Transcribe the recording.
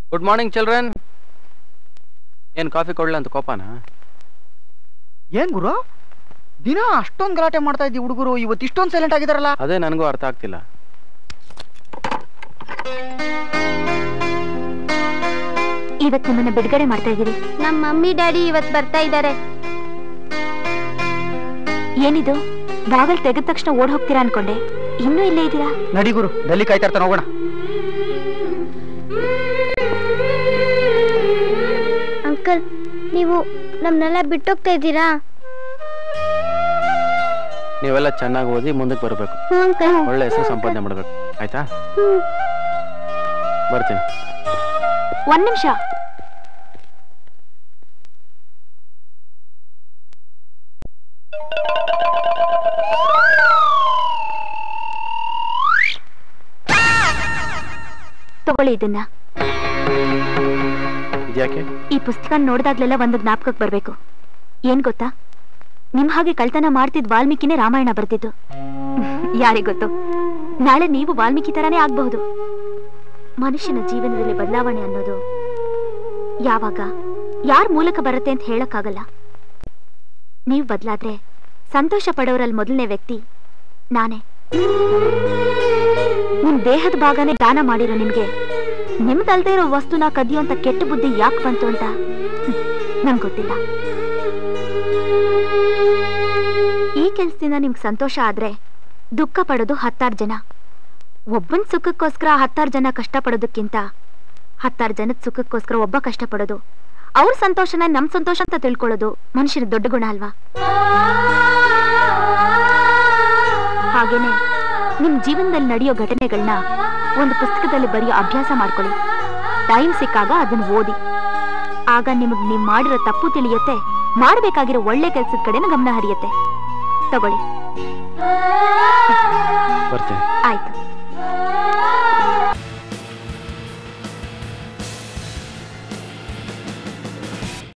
Good morning children. ಏನ್ coffee ಕೊಡ್ಲ ಅಂತ ಕೋಪನಾ? ಏನ್ ಗುರು ದಿನ ಅಷ್ಟೊಂದು ಗಲಾಟೆ ಮಾಡ್ತಾ ಇದ್ದೀವಿ ಹುಡುಗರು, ಇವತ್ತು ಇಷ್ಟೊಂದು ಸೈಲೆಂಟ್ ಆಗಿದಾರಲ್ಲ? ಅದೇ ನನಗೂ ಅರ್ಥ ಆಗ್ತಿಲ್ಲ. ಇವತ್ತು ನಿಮ್ಮನ್ನ ಬಿಡುಗಡೆ ಮಾಡ್ತಾ ಇದ್ದೀವಿ. ನಮ್ಮ ಮಮ್ಮಿ ಡ್ಯಾಡಿ ಇವತ್ತು ಬರ್ತಾ ಇದ್ದಾರೆ. ಏನಿದು ಬಾಗಲ್ ತೆಗೆದ ತಕ್ಷಣ ಓಡ್ ಹೋಗ್ತೀರಾ ಅನ್ಕೊಂಡೆ, ಇನ್ನೂ ಇಲ್ಲೇ ಇದ್ದೀರಾ? ನಡಿ ಗುರು, ಡೆಲ್ಲಿ ಕಾಯ್ತಾ ಇರ್ತಾನೆ, ಹೋಗೋಣ. ಅಂಕಲ್, ನೀವು ನಮ್ಮನ್ನೆಲ್ಲ ಬಿಟ್ಟೋಗ್ತಾ ಇದ್ದೀರಾ? ನೀವೆಲ್ಲ ಚೆನ್ನಾಗಿ ಓದಿ ಮುಂದಕ್ಕೆ ಬರಬೇಕು, ಒಳ್ಳೆ ಹೆಸರು ಸಂಪಾದನೆ ಮಾಡಬೇಕು, ಆಯ್ತಾ? ಬರ್ತೀನಿ. ಒಂದ್ ನಿಮಿಷ. ತಗೊಳ್ಳಿ ಇದನ್ನ. ಇದ್ಯಾಕೆ? ಈ ಪುಸ್ತಕ ನೋಡಿದಾಗ್ಲೆಲ್ಲ ಒಂದು ಜ್ಞಾಪಕಕ್ಕೆ ಬರ್ಬೇಕು. ಏನ್ ಗೊತ್ತಾ, ನಿಮ್ ಹಾಗೆ ಕಳ್ತನ ಮಾಡ್ತಿದ್ ವಾಲ್ಮೀಕಿನೇ ರಾಮಾಯಣ ಬರ್ತಿದ್ದು. ಯಾರಿಗೊತ್ತು, ನಾಳೆ ನೀವು ವಾಲ್ಮೀಕಿ ತರಾನೇ ಆಗ್ಬಹುದು. ಮನುಷ್ಯನ ಜೀವನದಲ್ಲಿ ಬದಲಾವಣೆ ಅನ್ನೋದು ಯಾವಾಗ ಯಾರ ಮೂಲಕ ಬರುತ್ತೆ ಅಂತ ಹೇಳಕ್ಕಾಗಲ್ಲ. ನೀವು ಬದಲಾದ್ರೆ ಸಂತೋಷ ಪಡೋರಲ್ಲಿ ಮೊದಲನೇ ವ್ಯಕ್ತಿ ನಾನೇ. ನಿಮ್ ದೇಹದ ಭಾಗನೇ ದಾನ ಮಾಡಿರೋ ನಿಮ್ಗೆ ನಿಮ್ದಲ್ದೇ ಇರೋ ವಸ್ತುನ ಕದಿಯುವಂತ ಕೆಟ್ಟ ಬುದ್ಧಿ ಯಾಕೆ ಬಂತು ಅಂತ ನಂಗೆ ಗೊತ್ತಿಲ್ಲ. ಈ ಕೆಲ್ಸದಿಂದ ನಿಮ್ಗೆ ಸಂತೋಷ ಆದ್ರೆ ದುಃಖ ಪಡೋದು 10 ಜನ. ಒಬ್ಬನ ಸುಖಕ್ಕೋಸ್ಕರ 10 ಜನ ಕಷ್ಟಪಡೋದಕ್ಕಿಂತ 10 ಜನದ ಸುಖಕ್ಕೋಸ್ಕರ ಒಬ್ಬ ಕಷ್ಟಪಡೋದು, ಅವ್ರ ಸಂತೋಷನ ನಮ್ ಸಂತೋಷ ಅಂತ ತಿಳ್ಕೊಳ್ಳೋದು ಮನುಷ್ಯನ ದೊಡ್ಡ ಗುಣ ಅಲ್ವಾ? ಹಾಗೇನೆ ನಿಮ್ ಜೀವನದಲ್ಲಿ ನಡೆಯೋ ಘಟನೆಗಳನ್ನ ಒಂದು ಪುಸ್ತಕದಲ್ಲಿ ಬರೆಯೋ ಅಭ್ಯಾಸ ಮಾಡ್ಕೊಳ್ಳಿ. ಟೈಮ್ ಸಿಕ್ಕಾಗ ಅದನ್ನ ಓದಿ. ಆಗ ನಿಮಗ್ ನೀವ್ ಮಾಡಿರೋ ತಪ್ಪು ತಿಳಿಯುತ್ತೆ, ಮಾಡ್ಬೇಕಾಗಿರೋ ಒಳ್ಳೆ ಕೆಲ್ಸದ ಕಡೆನ ಗಮನ ಹರಿಯುತ್ತೆ. ತಗೊಳ್ಳಿ. ಬರ್ತೀನಿ. ಆಯ್ತು.